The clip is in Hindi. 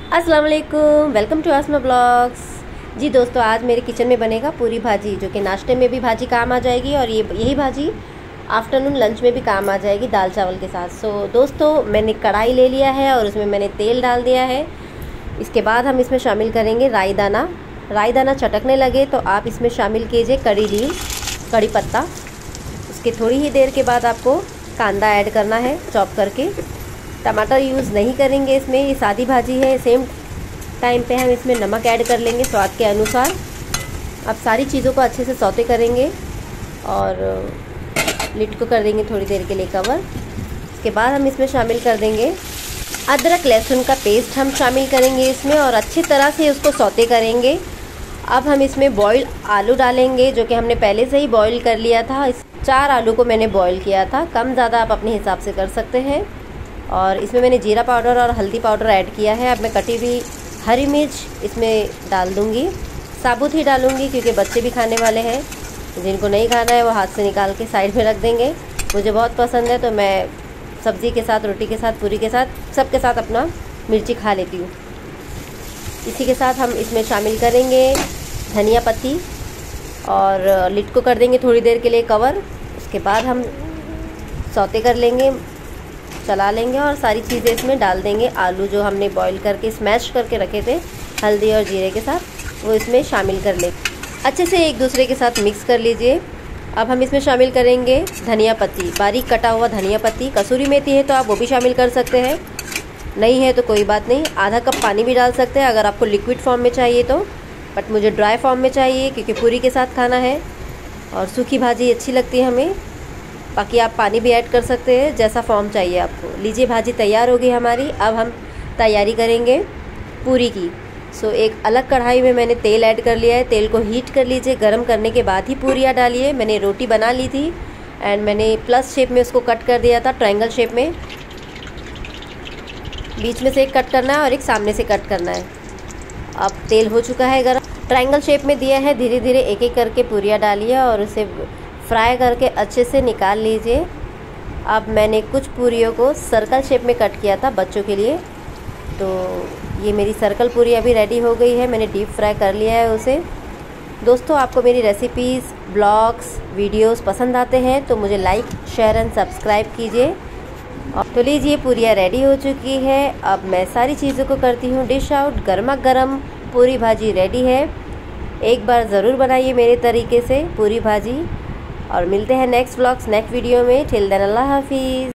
अस्सलाम वालेकुम, वेलकम टू आसमा ब्लॉग्स। जी दोस्तों, आज मेरे किचन में बनेगा पूरी भाजी, जो कि नाश्ते में भी भाजी काम आ जाएगी और यही भाजी आफ्टरनून लंच में भी काम आ जाएगी दाल चावल के साथ। सो दोस्तों, मैंने कढ़ाई ले लिया है और उसमें मैंने तेल डाल दिया है। इसके बाद हम इसमें शामिल करेंगे राई दाना। राई दाना चटकने लगे तो आप इसमें शामिल कीजिए कड़ी लीव्स, कड़ी पत्ता। उसके थोड़ी ही देर के बाद आपको कांदा ऐड करना है चॉप करके। टमाटर यूज़ नहीं करेंगे इसमें, ये सादी भाजी है। सेम टाइम पे हम इसमें नमक ऐड कर लेंगे स्वाद के अनुसार। अब सारी चीज़ों को अच्छे से सौते करेंगे और लिड को कर देंगे थोड़ी देर के लिए कवर। इसके बाद हम इसमें शामिल कर देंगे अदरक लहसुन का पेस्ट, हम शामिल करेंगे इसमें और अच्छी तरह से उसको सौते करेंगे। अब हम इसमें बॉयल आलू डालेंगे, जो कि हमने पहले से ही बॉयल कर लिया था। 4 आलू को मैंने बॉयल किया था, कम ज़्यादा आप अपने हिसाब से कर सकते हैं। और इसमें मैंने जीरा पाउडर और हल्दी पाउडर ऐड किया है। अब मैं कटी हुई हरी मिर्च इसमें डाल दूँगी, साबुत ही डालूँगी क्योंकि बच्चे भी खाने वाले हैं। जिनको नहीं खाना है वो हाथ से निकाल के साइड में रख देंगे। मुझे बहुत पसंद है तो मैं सब्ज़ी के साथ, रोटी के साथ, पूरी के साथ, सबके साथ अपना मिर्ची खा लेती हूँ। इसी के साथ हम इसमें शामिल करेंगे धनिया पत्ती और लिड को कर देंगे थोड़ी देर के लिए कवर। उसके बाद हम सौते कर लेंगे, चला लेंगे और सारी चीज़ें इसमें डाल देंगे। आलू जो हमने बॉईल करके स्मैश करके रखे थे हल्दी और जीरे के साथ, वो इसमें शामिल कर लेंगे। अच्छे से एक दूसरे के साथ मिक्स कर लीजिए। अब हम इसमें शामिल करेंगे धनिया पत्ती, बारीक कटा हुआ धनिया पत्ती। कसूरी मेथी है तो आप वो भी शामिल कर सकते हैं, नहीं है तो कोई बात नहीं। आधा कप पानी भी डाल सकते हैं अगर आपको लिक्विड फॉर्म में चाहिए तो, बट मुझे ड्राई फॉर्म में चाहिए क्योंकि पूरी के साथ खाना है और सूखी भाजी अच्छी लगती है हमें। बाकी आप पानी भी ऐड कर सकते हैं, जैसा फॉर्म चाहिए आपको। लीजिए, भाजी तैयार होगी हमारी। अब हम तैयारी करेंगे पूरी की। सो एक अलग कढ़ाई में मैंने तेल ऐड कर लिया है। तेल को हीट कर लीजिए, गरम करने के बाद ही पूरियाँ डालिए। मैंने रोटी बना ली थी एंड मैंने प्लस शेप में उसको कट कर दिया था, ट्रायंगल शेप में। बीच में से एक कट करना है और एक सामने से कट करना है। अब तेल हो चुका है गरम, ट्रायंगल शेप में दिया है। धीरे धीरे एक एक करके पूरियाँ डालिए और उसे फ्राई करके अच्छे से निकाल लीजिए। अब मैंने कुछ पूरियों को सर्कल शेप में कट किया था बच्चों के लिए, तो ये मेरी सर्कल पूरी अभी रेडी हो गई है। मैंने डीप फ्राई कर लिया है उसे। दोस्तों, आपको मेरी रेसिपीज़, ब्लॉग्स, वीडियोस पसंद आते हैं तो मुझे लाइक, शेयर एंड सब्सक्राइब कीजिए। तो लीजिए, पूरियाँ रेडी हो चुकी है। अब मैं सारी चीज़ों को करती हूँ डिश आउट। गर्मा गर्म पूरी भाजी रेडी है। एक बार ज़रूर बनाइए मेरे तरीके से पूरी भाजी। और मिलते हैं नेक्स्ट व्लॉग्स, नेक्स्ट वीडियो में। टिल देन अल्लाह हाफिज़।